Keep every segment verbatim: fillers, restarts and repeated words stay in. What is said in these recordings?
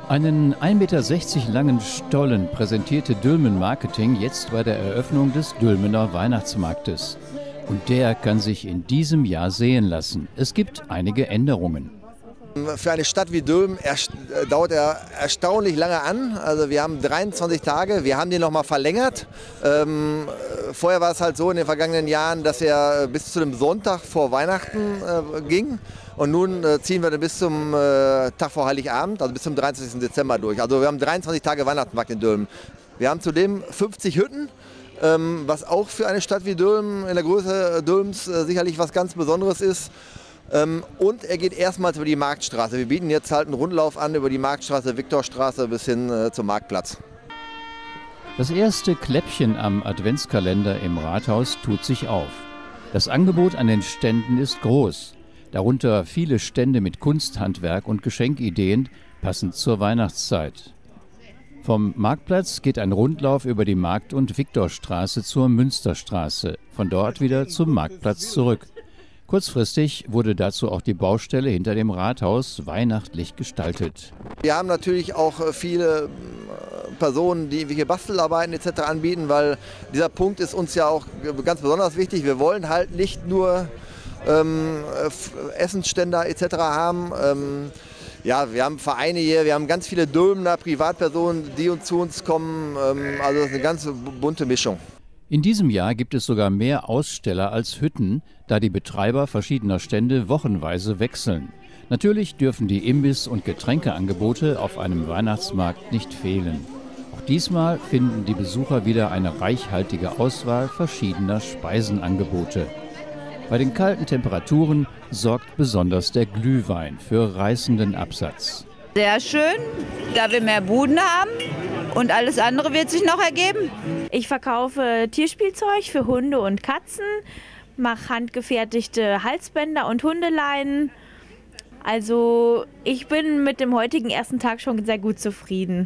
Einen ein Meter sechzig langen Stollen präsentierte Dülmen Marketing jetzt bei der Eröffnung des Dülmener Weihnachtsmarktes. Und der kann sich in diesem Jahr sehen lassen. Es gibt einige Änderungen. Für eine Stadt wie Dülmen dauert er erstaunlich lange an. Also wir haben dreiundzwanzig Tage, wir haben den noch mal verlängert. Ähm, vorher war es halt so in den vergangenen Jahren, dass er bis zu dem Sonntag vor Weihnachten äh, ging. Und nun äh, ziehen wir den bis zum äh, Tag vor Heiligabend, also bis zum dreiundzwanzigsten Dezember durch. Also wir haben dreiundzwanzig Tage Weihnachtsmarkt in Dülmen. Wir haben zudem fünfzig Hütten, ähm, was auch für eine Stadt wie Dülmen in der Größe Dülmens äh, sicherlich was ganz Besonderes ist. Ähm, und er geht erstmals über die Marktstraße. Wir bieten jetzt halt einen Rundlauf an über die Marktstraße, Viktorstraße bis hin äh, zum Marktplatz. Das erste Kläppchen am Adventskalender im Rathaus tut sich auf. Das Angebot an den Ständen ist groß. Darunter viele Stände mit Kunsthandwerk und Geschenkideen, passend zur Weihnachtszeit. Vom Marktplatz geht ein Rundlauf über die Markt- und Viktorstraße zur Münsterstraße, von dort wieder zum Marktplatz zurück. Kurzfristig wurde dazu auch die Baustelle hinter dem Rathaus weihnachtlich gestaltet. Wir haben natürlich auch viele Personen, die irgendwelche Bastelarbeiten et cetera anbieten, weil dieser Punkt ist uns ja auch ganz besonders wichtig. Wir wollen halt nicht nur ähm, Essensständer et cetera haben. Ähm, ja, wir haben Vereine hier, wir haben ganz viele Dülmener Privatpersonen, die uns zu uns kommen. Ähm, also das ist eine ganz bunte Mischung. In diesem Jahr gibt es sogar mehr Aussteller als Hütten, da die Betreiber verschiedener Stände wochenweise wechseln. Natürlich dürfen die Imbiss- und Getränkeangebote auf einem Weihnachtsmarkt nicht fehlen. Auch diesmal finden die Besucher wieder eine reichhaltige Auswahl verschiedener Speisenangebote. Bei den kalten Temperaturen sorgt besonders der Glühwein für reißenden Absatz. Sehr schön, da wir mehr Buden haben und alles andere wird sich noch ergeben. Ich verkaufe Tierspielzeug für Hunde und Katzen, mache handgefertigte Halsbänder und Hundeleinen. Also ich bin mit dem heutigen ersten Tag schon sehr gut zufrieden.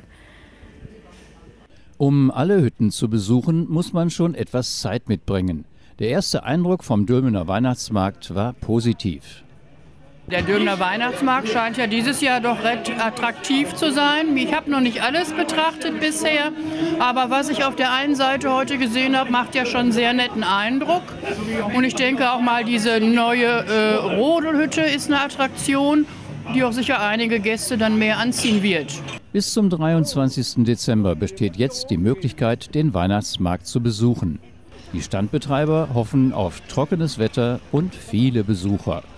Um alle Hütten zu besuchen, muss man schon etwas Zeit mitbringen. Der erste Eindruck vom Dülmener Weihnachtsmarkt war positiv. Der Dülmener Weihnachtsmarkt scheint ja dieses Jahr doch recht attraktiv zu sein. Ich habe noch nicht alles betrachtet bisher, aber was ich auf der einen Seite heute gesehen habe, macht ja schon einen sehr netten Eindruck. Und ich denke auch mal, diese neue äh, Rodelhütte ist eine Attraktion, die auch sicher einige Gäste dann mehr anziehen wird. Bis zum dreiundzwanzigsten Dezember besteht jetzt die Möglichkeit, den Weihnachtsmarkt zu besuchen. Die Standbetreiber hoffen auf trockenes Wetter und viele Besucher.